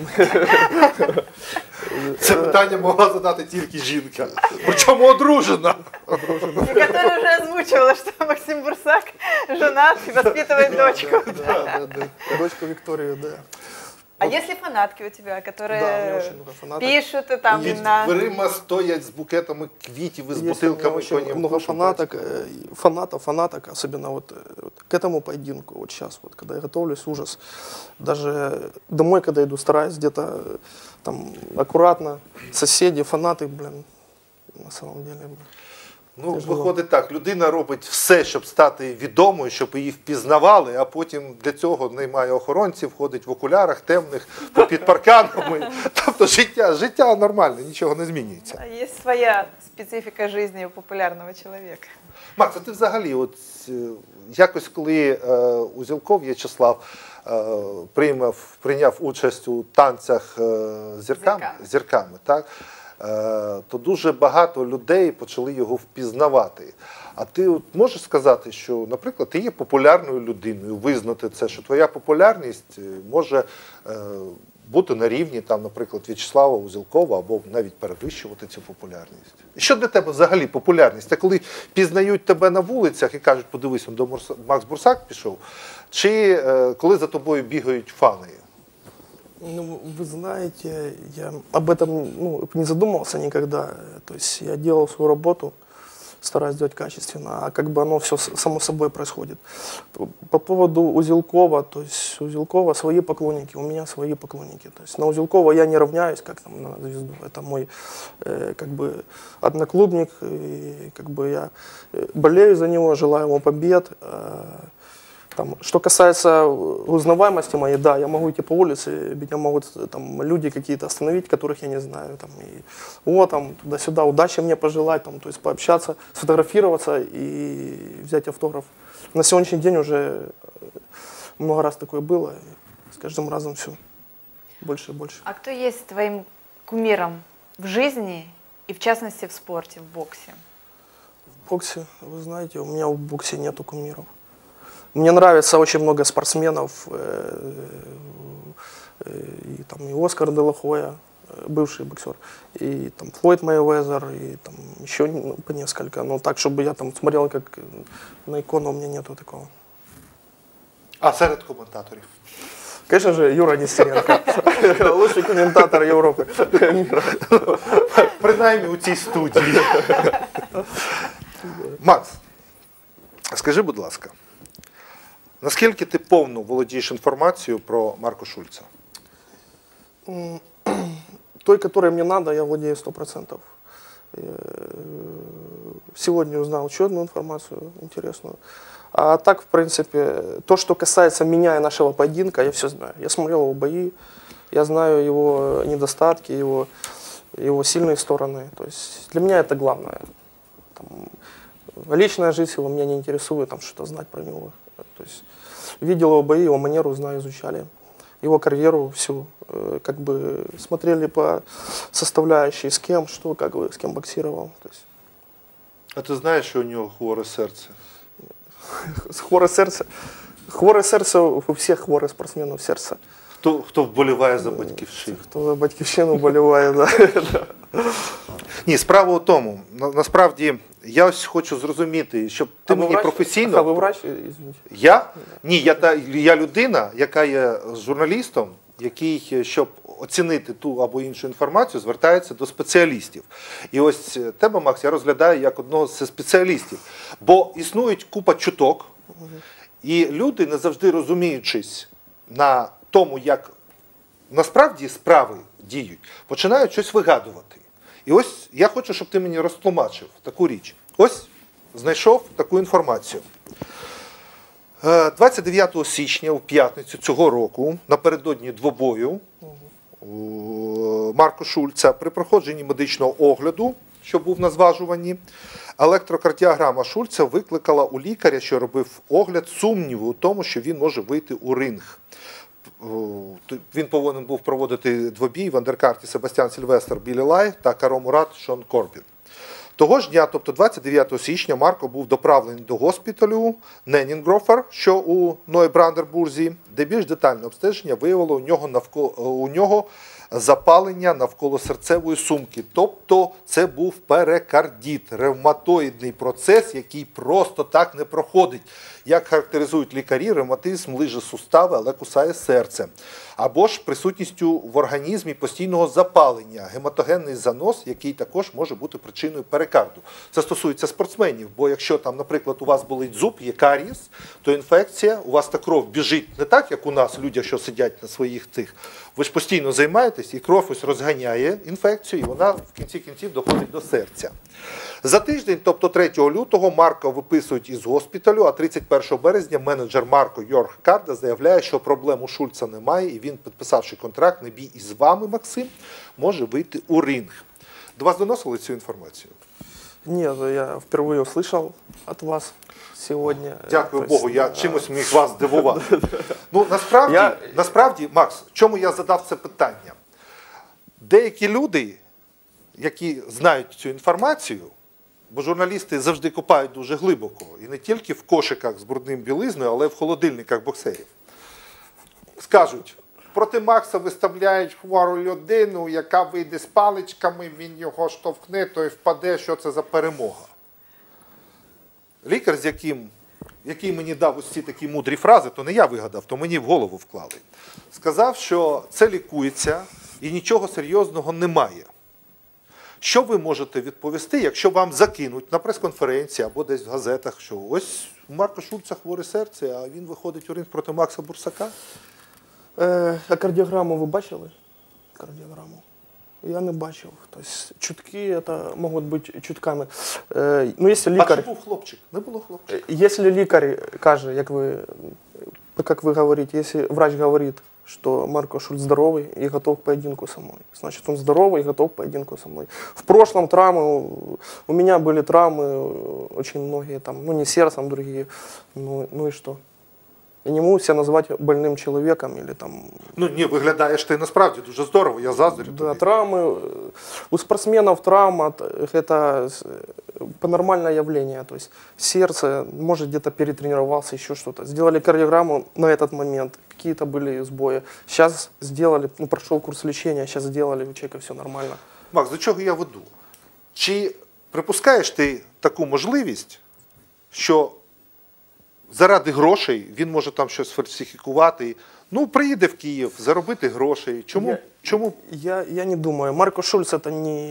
Це питання могла задати тільки жінка. Причому одружена. И которая уже озвучивала, что Максим Бурсак женат и воспитывает дочку. Да. Дочку Викторию, да. А если фанатки у тебя, Да, у меня которые очень много фанаток. пишут и там Під на... дверима стоять з букетами квітів і з Есть у меня бутилками очень коньяку. много щоб фанаток, бачити. фанаток, особенно вот к этому поединку, вот сейчас, вот, когда я готовлюсь, ужас. Даже домой, когда иду, стараюсь где-то там аккуратно, соседи, фанаты, блин, на самом деле. Блин. Ну, Тяжело. виходить так, людина робить все, щоб стати відомою, щоб її впізнавали, а потім для цього наймає охоронців, ходить в окулярах темних, під парканами. Тобто життя нормальне, нічого не змінюється. Есть своя специфика жизни у популярного человека. Макс, а ти взагалі, от якось коли Узілков В'ячеслав прийняв участь у танцях зірками, так? То дуже багато людей почали його впізнавати. А ти от можеш сказати, що, наприклад, ти є популярною людиною, визнати це, що твоя популярність може бути на рівні, там, наприклад, В'ячеслава Узілкова, або навіть перевищувати цю популярність? Що для тебе взагалі популярність? Це коли пізнають тебе на вулицях і кажуть, подивись, до Макс Бурсак пішов, чи коли за тобою бігають фани? Ну, вы знаете, я об этом не задумывался никогда. То есть я делал свою работу, стараюсь делать качественно, а как бы оно все само собой происходит. По поводу Узелкова, то есть Узелкова свои поклонники, у меня свои поклонники. То есть на Узелкова я не равняюсь, как там на звезду. Это мой как бы одноклубник, и как бы я болею за него, желаю ему побед. Там, что касается узнаваемости моей, да, я могу идти по улице, меня могут там, люди какие-то остановить, которых я не знаю, там, и, там, туда-сюда, удачи мне пожелать, там, то есть пообщаться, сфотографироваться и взять автограф. На сегодняшний день уже много раз такое было, и с каждым разом все больше и больше. А кто есть твоим кумиром в жизни и в частности в спорте, в боксе? В боксе, вы знаете, у меня в боксе нету кумиров. Мне нравится очень много спортсменов, и, там, и Оскар де ла Хоя, бывший боксер, и там, Флойд Мейвезер, и там, еще по несколько. Но так, чтобы я там смотрел как на икону, у меня нету такого. А серед коментаторів? Конечно же, Юра Нестеренко, лучший комментатор Европы, мира. Принаймні у цій студії. Макс, скажи, будь ласка, наскільки ти повно володієш інформацією про Марко Шульца? Той, которой мне надо, я владею 100%. Сегодня узнал еще одну информацию интересную. А так, в принципе, то, что касается меня и нашего поединка, я все знаю. Я смотрел его бои, я знаю его недостатки, его сильные стороны. То есть для меня это главное. Там, личная жизнь его меня не интересует, там что-то знать про него. То есть видел его бои, его манеру знаю, изучали. Его карьеру всю, как бы смотрели по составляющей, с кем, что, как бы, с кем боксировал. То есть. А ти знаєш, що у нього хворе серце? Хворе серце у всіх хворих спортсменів серце. Хто вболіває за батьківщину? Хто за батьківщину вболіває, да. Ні, справа у тому, насправді, я ось хочу зрозуміти, щоб ти мені професійно... А ви врач, извините? Я? Ні, я людина, яка є журналістом, який, щоб оцінити ту або іншу інформацію, звертається до спеціалістів. І ось тебе, Макс, я розглядаю як одного з спеціалістів. Бо існують купа чуток, і люди, не завжди розуміючись на тому, як насправді справи діють, починають щось вигадувати. І ось я хочу, щоб ти мені розтлумачив таку річ. Ось знайшов таку інформацію. 29 січня, у п'ятницю цього року, напередодні двобою Марко Шульца, при проходженні медичного огляду, що був на зважуванні, електрокардіограма Шульца викликала у лікаря, що робив огляд, сумніву у тому, що він може вийти у ринг. Він повинен був проводити двобій в андеркарті Себастьян Сільвестр Білі Лай та Каро Мурат Шон Корбін. Того ж дня, тобто 29 січня, Марко був доправлений до госпіталю Ненінгрофер, що у Нойбрандербурзі, де більш детальне обстеження виявило у нього запалення навколо серцевої сумки. Тобто це був перикардит, ревматоїдний процес, який просто так не проходить. Як характеризують лікарі, ревматизм лиже сустави, але кусає серце. Або ж присутністю в організмі постійного запалення, гематогенний занос, який також може бути причиною перикарду. Це стосується спортсменів, бо якщо там, наприклад, у вас болить зуб, є карієс, то інфекція, у вас та кров біжить не так, як у нас, люди, що сидять на своїх тих. Ви ж постійно займаєтесь, і кров ось розганяє інфекцію, і вона в кінці кінців доходить до серця. За тиждень, тобто 3 лютого, Марко виписують із госпіталю, а 31 березня менеджер Марко Йорг Карда заявляє, що проблем у Шульца немає, і він, підписавши контракт на бій із вами, Максим, може вийти у ринг. До вас доносили цю інформацію? Нет, я впервые услышал от вас сегодня. Дякую Богу, я чимось міг вас здивувати. Ну, насправді, Макс, чому я задав це питання? Деякі люди, які знають цю інформацію, бо журналісти завжди копають дуже глибоко, і не тільки в кошиках з брудним білизною, але й в холодильниках боксерів, скажуть, проти Макса виставляють хвору людину, яка вийде з паличками, він його штовхне, то й впаде, що це за перемога. Лікар, який мені дав ось ці такі мудрі фрази, то не я вигадав, то мені в голову вклали. Сказав, що це лікується і нічого серйозного немає. Що ви можете відповісти, якщо вам закинуть на прес-конференції або десь в газетах, що ось у Марка Шульца хворе серце, а він виходить у ринг проти Макса Бурсака? А кардіограму ви бачили? Кардіограму? Я не бачив. Тобто чутки це можуть бути чутками. Ну, якщо А лікар, чи був хлопчик? Не було хлопчика. якщо лікар каже, як ви говорите, якщо врач говорить, что Марко Шульц здоровый и готов к поединку со мной. Значит, он здоровый и готов к поединку со мной. В прошлом травмы, у меня были травмы, очень многие, там, ну не сердцем, другие, ну и что? Я не могу себя назвать больным человеком или там... Ну ні, виглядаєш ти насправді дуже здорово, я заздрю Да, тобі. травмы, у спортсменов травма, это нормальное явление, то есть сердце, может где-то перетренировался, еще что-то. Сделали кардиограмму на этот момент, какие-то были сбои. Сейчас сделали, ну, прошел курс лечения, сейчас сделали, у человека все нормально. Макс, до чого я веду? Чи припускаєш ти таку можливість, що заради грошей він може там щось фальсифікувати, ну, приїде в Київ, заробити грошей. Чому? Я не думаю. Марко Шульц это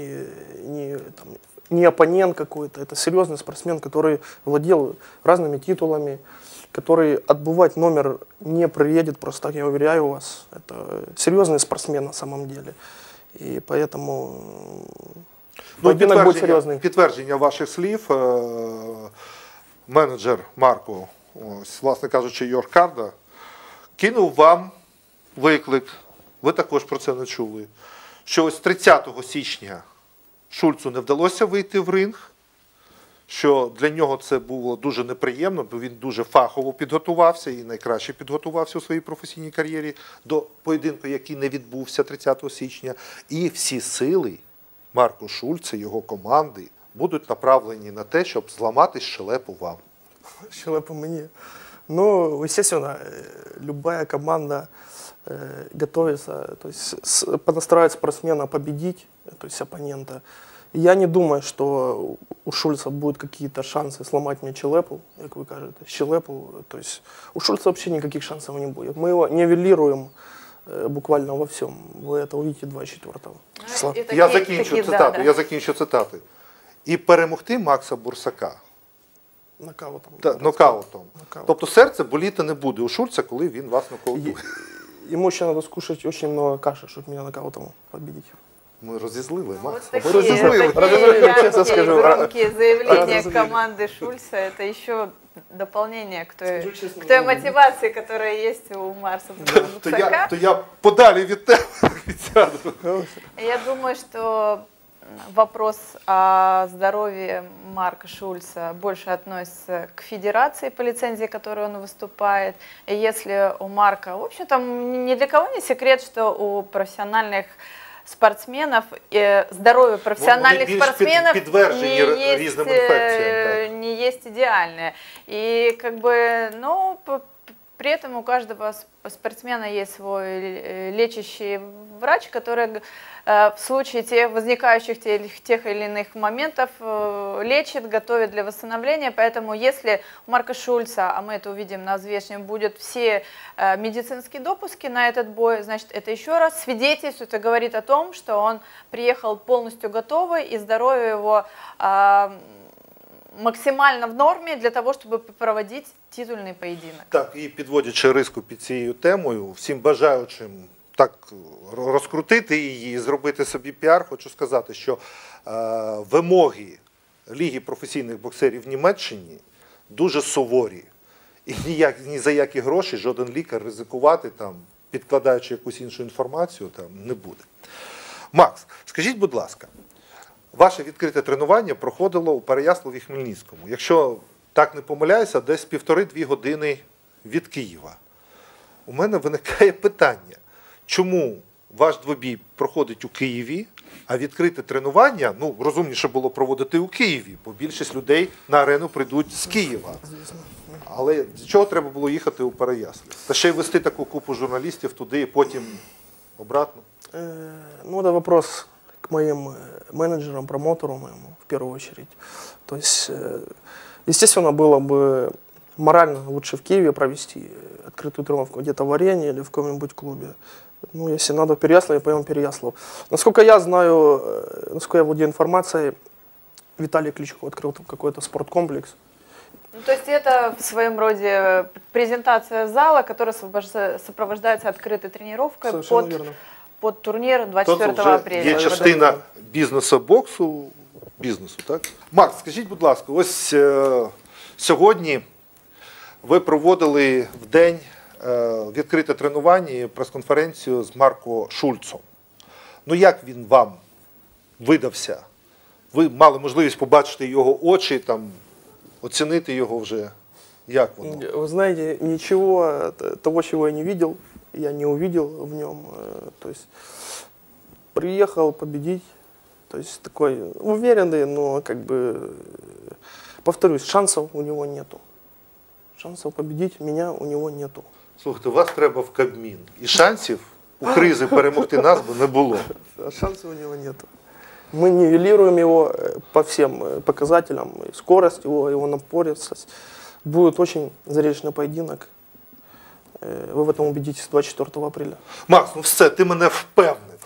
не оппонент какой-то, это серьезный спортсмен, который владел разными титулами, который отбывать номер не приедет, просто так я уверяю вас. Это серьезный спортсмен на самом деле. И поэтому поединок будет серьезный. Підтвердження ваших слів, менеджер Марко, ось, власне кажучи, Йоркарда, кинув вам виклик, ви також про це не чули, що ось 30 січня Шульцу не вдалося вийти в ринг, що для нього це було дуже неприємно, бо він дуже фахово підготувався і найкраще підготувався у своїй професійній кар'єрі до поєдинку, який не відбувся 30 січня. І всі сили Марко Шульца, його команди, будуть направлені на те, щоб зламати щелепу вам. Щелепу мне. Ну, естественно, любая команда готовится, то есть поднастраивает спортсмена победить, то есть оппонента. Я не думаю, что у Шульца будут какие-то шансы сломать мне щелепу, как вы кажете, щелепу. То есть у Шульца вообще никаких шансов не будет. Мы его нивелируем буквально во всем. Вы это увидите 24 числа. Я закінчу цитати. І перемогти Макса Бурсака Нокаутом. нокаутом. Нокаут. Тобто серце боліти не буде у Шульца, коли він вас нокаутує. Ему еще надо скушать очень много каши, чтобы меня нокаутом победить. Ми розізлили, Вот Макс. такие, Розізлили. честно яркие, скажу. громкие заявления Разозлили. команды Шульца. Это еще дополнение к той, Скажу честно, к той ну, мотивации, которая есть у Марса Бурсака. То я подалі від тебе сяду. Я думаю, что вопрос о здоровье Марка Шульца больше относится к федерации, по лицензии которой он выступает. И если у Марка, в общем-то, ни для кого не секрет, что у профессиональных спортсменов, здоровье профессиональных Вони більш спортсменов підтверджені різним інфекціям. не есть идеальное. И как бы, ну, при этом у каждого спортсмена есть свой лечащий врач, который в случае возникающих тех или иных моментов лечит, готовит для восстановления. Поэтому если у Марка Шульца, а мы это увидим на взвешивании, будут все медицинские допуски на этот бой, значит, это еще раз свидетельствует и говорит о том, что он приехал полностью готовый и здоровье его максимально в нормі для того, щоб проводити титульний поєдинок. Так, і підводячи риску під цією темою, всім бажаючим так розкрутити її, зробити собі піар, хочу сказати, що вимоги Ліги професійних боксерів в Німеччині дуже суворі. І ні за які гроші жоден лікар ризикувати, там, підкладаючи якусь іншу інформацію, там, не буде. Макс, скажіть, будь ласка, ваше відкрите тренування проходило у Переяславі-Хмельницькому. Якщо так не помиляюся, десь 1,5-2 години від Києва. У мене виникає питання, чому ваш двобій проходить у Києві, а відкрите тренування, ну, розумніше було проводити у Києві, бо більшість людей на арену прийдуть з Києва. Але для чого треба було їхати у Переяслав? Та ще й вести таку купу журналістів туди і потім обратно? Ну, это вопрос к моим менеджерам, промоутеру моему, в первую очередь. То есть, естественно, было бы морально лучше в Киеве провести открытую тренировку, где-то в арене или в каком-нибудь клубе. Ну, если надо Переяслав, поем Переяслав. Насколько я знаю, насколько я владею информацией, Виталий Кличко открыл там какой-то спорткомплекс. Ну, то есть это в своем роде презентация зала, которая сопровождается открытой тренировкой Совершенно верно. под турнір Тобто 24 вже апреля. є частина бізнесу боксу, бізнесу, так? Макс, скажіть, будь ласка, ось сьогодні ви проводили в день відкрите тренування і прес-конференцію з Марко Шульцом. Ну як він вам видався? Ви мали можливість побачити його очі, там, оцінити його вже, як воно? Вы знаете, ничего того, чего я не видел, я не увидел в нем. То есть приехал победить, то есть такой уверенный, но как бы, повторюсь, шансов у него нету. Шансов победить меня у него нету. Слухайте, вас треба в Кабмін. І шансів у кризи перемогти нас би не було. А шансов у него нету. Мы нивелируем его по всем показателям. И скорость его напористость. Будет очень зрелищный поединок. Вы в этом убедитесь 24 апреля. Макс, ну все, ти мене впевнив.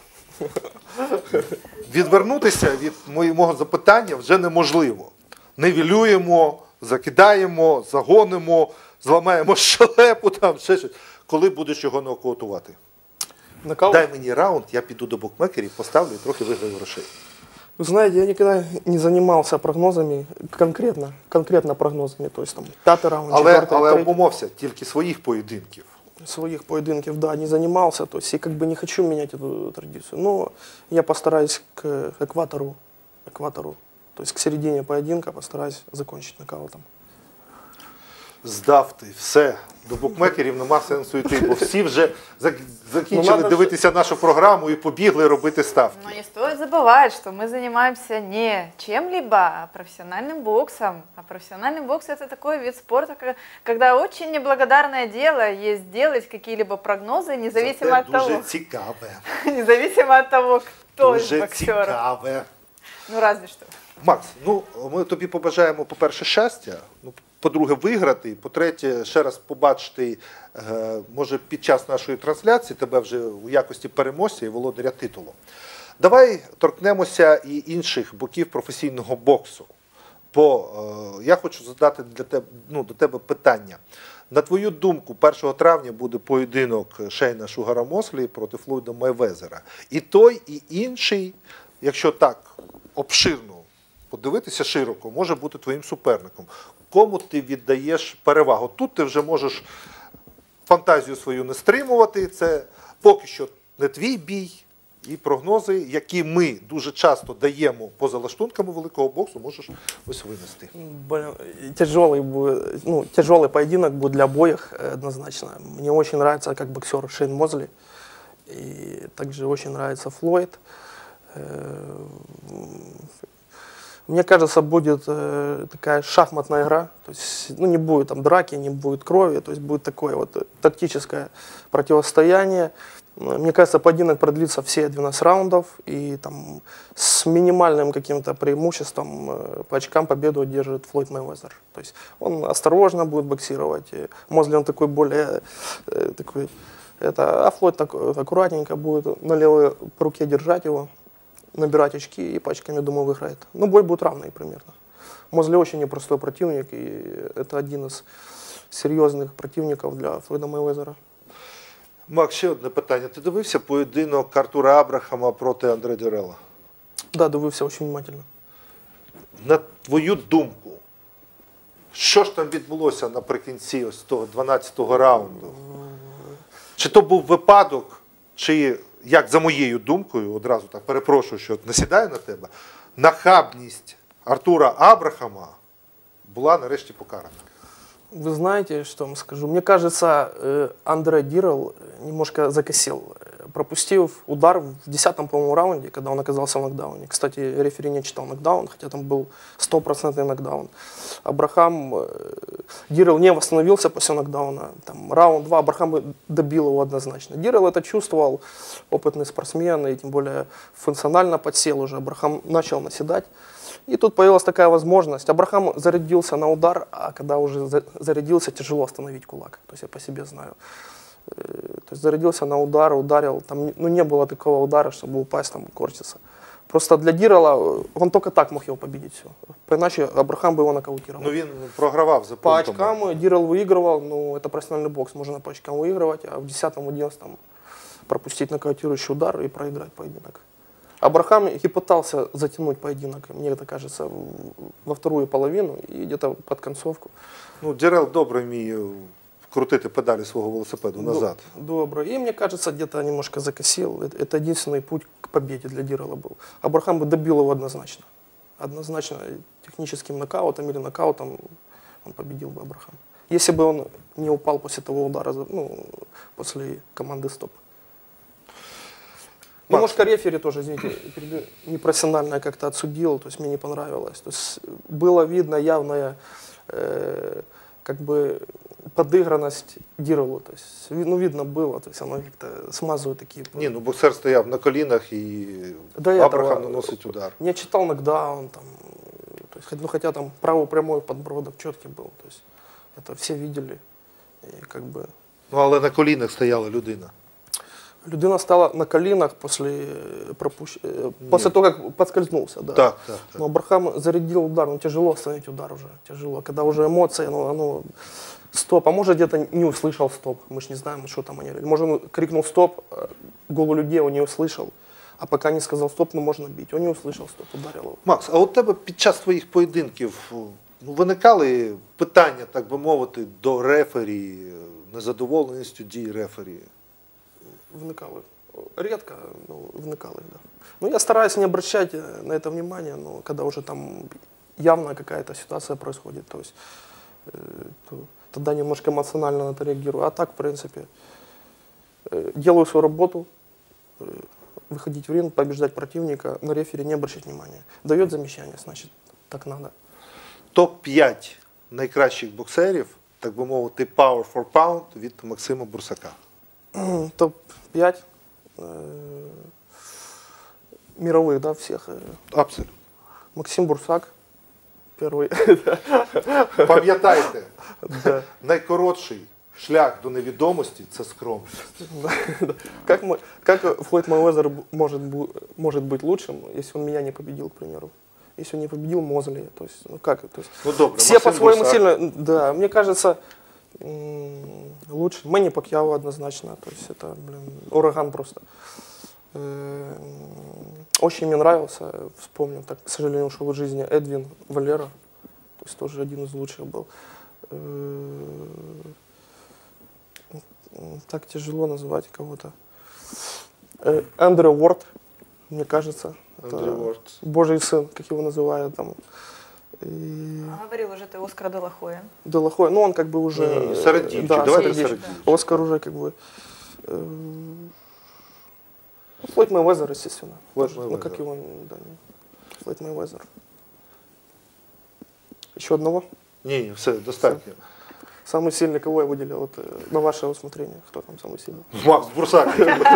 Відвернутися від мого запитання вже неможливо. Нивелюємо, закидаємо, загонимо, зламаємо щелепу, там ще щось. Коли будеш його нокаутувати? Нокаут? Дай мені раунд, я піду до букмекерів, поставлю і трохи виграю грошей. Вы знаете, я никогда не занимался прогнозами, конкретно прогнозами. То есть там 5-й раунд, 4-й, Але 3-й. обумовся тільки своїх поєдинків. Своих поединков, да, не занимался. То есть я как бы не хочу менять эту традицию. Но я постараюсь к экватору, то есть к середине поединка постараюсь закончить нокаутом. Здав ти, все. До букмекерів нема сенсу йти, бо всі вже закінчили надо дивитися нашу програму і побігли робити ставки. Но не стоит забывать, что мы занимаемся не чем-либо, а профессиональным боксом. А профессиональный бокс – это такой вид спорта, когда очень неблагодарное дело есть делать какие-либо прогнозы, независимо Зате от того, дуже цікаве. независимо от того, кто из Дуже боксеров. цікаве. Ну, разве что. Макс, ну ми тобі побажаємо, по-перше, щастя, ну, по-друге, виграти, по-третє, ще раз побачити, може, під час нашої трансляції тебе вже у якості переможця і володаря титулу. Давай торкнемося і інших боків професійного боксу. Бо я хочу задати до тебе питання. На твою думку, 1 травня буде поєдинок Шейна Шугара Мослі проти Флойда Мейвезера. І той, і інший, якщо так обширно подивитися широко, може бути твоїм суперником. Кому ти віддаєш перевагу? Тут ти вже можеш фантазію свою не стримувати. Це поки що не твій бій. І прогнози, які ми дуже часто даємо поза лаштунками великого боксу, можеш ось винести. Тяжелый поединок будет для обоих однозначно. Мне очень нравится как боксер Шейн Мозли. И также очень нравится Флойд. Мне кажется, будет такая шахматная игра. То есть, не будет там драки, не будет крови. То есть будет такое вот тактическое противостояние. Мне кажется, поединок продлится все 12 раундов. И там с минимальным каким-то преимуществом по очкам победу одержит Флойд Мейвезер. То есть он осторожно будет боксировать. Мозли он такой более а Флойд так аккуратненько будет на левой руке держать его, набирать очки и пачками, думаю, выиграет. Но бой будет равный примерно. Мозли очень непростой противник, и это один из серьезных противников для Флойда Мейвезера. Макс, ще одне питання. Ти дивився поєдинок Артура Абрахама проти Андре Дюрела? Да, дивився очень внимательно. На твою думку, що ж там відбулося наприкінці ось того 12-го раунду? Чи то був випадок, чи, як за моєю думкою, одразу так перепрошую, що насідаю на тебе, нахабність Артура Абрахама була нарешті покарана? Вы знаете, что вам скажу? Мне кажется, Андре Дюрел немножко закосил, пропустив удар в 10-м, по-моему, раунде, когда он оказался в нокдауне. Кстати, рефери не читал нокдаун, хотя там был 100% нокдаун. Дюрел не восстановился после нокдауна. Там, раунд 2 Абрахам добил его однозначно. Дюрел это чувствовал, опытный спортсмен, и тем более функционально подсел уже. Абрахам начал наседать. И тут появилась такая возможность. Абрахам зарядился на удар, а когда уже зарядился, тяжело остановить кулак. То есть я по себе знаю. То есть зарядился на удар, ударил. Там ну, не было такого удара, чтобы упасть, там, корчиться. Просто для Дирала он только так мог его победить. Все. Иначе Абрахам бы его нокаутировал. Ну він програвав за По пунктами. очкам Дирал выигрывал, ну это профессиональный бокс, можно по очкам выигрывать, а в 10-11 пропустить нокаутирующий удар и проиграть поединок. Абрахам и пытался затянуть поединок, мне это кажется, во вторую половину и где-то под концовку. Ну, Дірел добре вміє крутити педалі свого велосипеду назад. Добро. И мне кажется, где-то немножко закосил. Это единственный путь к победе для Дирала был. Абрахам бы добил его однозначно. Однозначно техническим нокаутом или нокаутом он победил бы Абрахам. Если бы он не упал после того удара, ну, после команды стоп. Немножко рефери тоже, извините, непрофессионально как-то отсудил, то есть мне не понравилось. То есть было видно явная как бы подыгранность Диралу. То есть, ну, видно было, то есть оно как-то смазывает такие. Ні, ну боксер стояв на колінах і До Абрахам этого наносить удар. не читал нокдаун, там, то есть, ну, хотя там правый прямой подбородок четкий был. То есть это все видели. И как бы Ну, але на колінах стояла людина. людина стала на коленах после, после того, как подскользнулся. Да. Так, так, так. Но Абрахам зарядил удар, ну тяжело остановить удар уже, тяжело. Когда уже эмоции, оно стоп, а может где-то не услышал стоп, мы же не знаем, что там они. Может он крикнул стоп, голову людей он не услышал, а пока не сказал стоп, ну можно бить. Он не услышал стоп, ударил его. Макс, а у тебе під час твоїх поєдинків ну, виникали питання, так би мовити, до рефері, незадоволеністю дій рефері? Вникалы. Редко, но вникалы, да. Но я стараюсь не обращать на это внимания, но когда уже там явно какая-то ситуация происходит, то есть тогда немножко эмоционально на это реагирую. А так, в принципе, делаю свою работу, выходить в ринг, побеждать противника, на рефери не обращать внимания. Дает замечание, значит, так надо. Топ-5 найкращих боксерів, так би мовити, power for pound від Максима Бурсака. Топ-5 мировых, да, всех. Абсолютно. Максим Бурсак, первый. Пам'ятайте, Да. найкоротший шлях до невідомості – це скромність. Как Флойд Мейвезер может быть лучшим, если он меня не победил, к примеру? Если он не победил Мозли, то есть, ну как? То есть, Ну добре, все Максим по-своему Бурсак. сильно, да, мне кажется, лучше. Мэнни Пакьяо однозначно, то есть это, блин, ураган просто. Очень мне нравился, вспомнил, так, к сожалению, ушел из жизни Эдвин Валера, то есть тоже один из лучших был. Так тяжело назвать кого-то. Эндрю Уорд, мне кажется. Андрей Уорд. Божий сын, как его называют там. И Говорил уже ты Оскар де ла Хоя. Де Ла Хоя, ну он как бы уже... Не, Сародич, да, давайте Сародич. Сародич. Оскар уже как бы... Ну, Флойд Мейвезер, естественно. Флойд Тоже. Ну Мейвезер. как его... Да, Флойд Мейвезер. Еще одного? Ні, все, достатньо. Самый сильный, кого я выделил, это на ваше усмотрение. Кто там самый сильный? Макс Бурсак.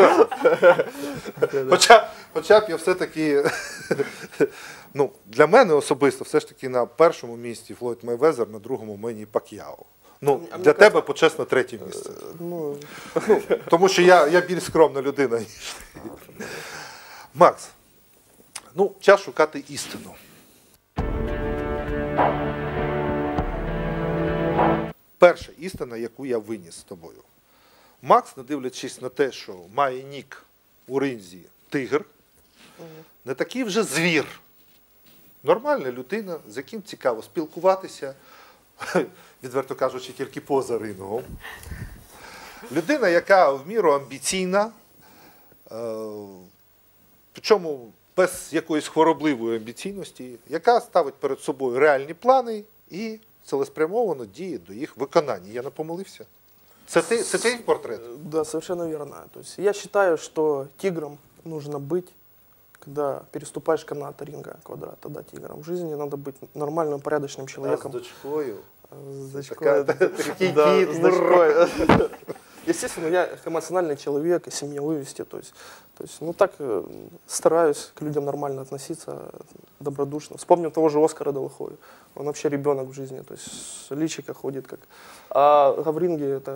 Хоча б я все-таки, ну, для мене особисто, все ж таки на першому місці Флойд Мейвезер, на другому Мені Пак'яо. Ну, А мені для тебе почесно третє місце. Ну, Тому що я більш скромна людина, ніж ти. Макс, ну, час шукати істину. Перша істина, яку я виніс з тобою. Макс, не дивлячись на те, що має нік у ринзі тигр, не такий вже звір. Нормальна людина, з яким цікаво спілкуватися, відверто кажучи, тільки поза рингом. Людина, яка в міру амбіційна, причому без якоїсь хворобливої амбіційності, яка ставить перед собою реальні плани і цілеспрямовано діє до їх виконання. Я не помилився? Це твій портрет? да, совершенно верно. То есть я считаю, что тигром нужно быть, когда переступаешь канат ринга, квадрат, тогда тигром. В жизни надо быть нормальным, порядочным З человеком. дочкою. С дочкой. Такий Да, кіт, с дочкой. Естественно, я эмоциональный человек, и семью вывести. То есть, ну так стараюсь к людям нормально относиться, добродушно. Вспомнил того же Оскара де ла Хою. Он вообще ребенок в жизни, то есть с личико ходит как. А в ринге это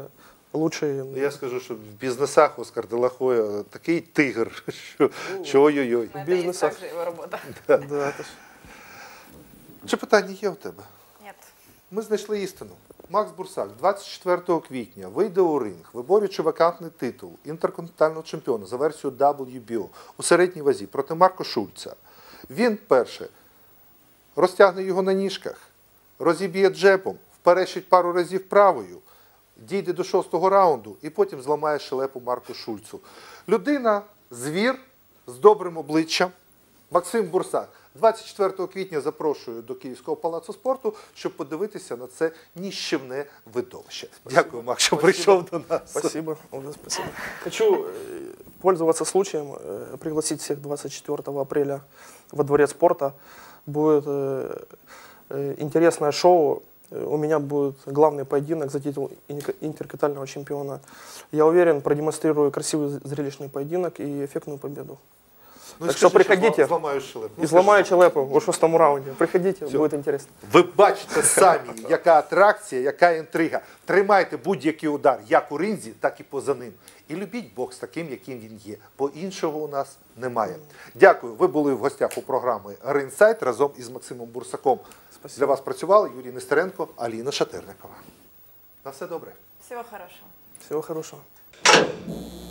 лучший. Я скажу, що в бізнесах Оскар де ла Хойя такий тигр, що ой-ой-ой. Но это бизнесах. есть также его работа. Да, это ж- Чи питання є у тебе? Нет. Ми знайшли істину. Макс Бурсак 24 квітня вийде у ринг, виборюючи вакантний титул інтерконтинентального чемпіона за версією WBO у середній вазі проти Марко Шульца. Він, перше, розтягне його на ніжках, розіб'є джебом, вперещить пару разів правою, дійде до 6-го раунду і потім зламає шелепу Марку Шульцу. Людина, звір з добрим обличчям. Максим Бурсак. 24 квітня запрошую до Київського палацу спорту, щоб подивитися на це ніщівне видовище. Дякую, Макс, що прийшов до нас. Спасибо. Ольга, спасибо. Хочу пользоваться случаем, пригласить всех 24 апреля во Дворец спорта. Будет интересное шоу. У меня будет главный поединок за титул интерконтинентального чемпиона. Я уверен, продемонстрирую красивый зрелищный поединок и эффектную победу. Ну, Так що приходите. Зламаю шелепу. И сломаю челепу у 6-му раунді. Приходите, Всё. будет интересно. Ви бачите самі, яка атракція, яка інтрига. Тримайте будь-який удар як у ринзі, так і поза ним. І любіть бокс таким, яким він є, бо іншого у нас немає. Дякую. Ви були в гостях у програми «Ринсайд» разом із Максимом Бурсаком. Спасибо. Для вас працювали Юрій Нестеренко, Аліна Шатерникова. На все добре. Всего хорошего. Всего хорошего.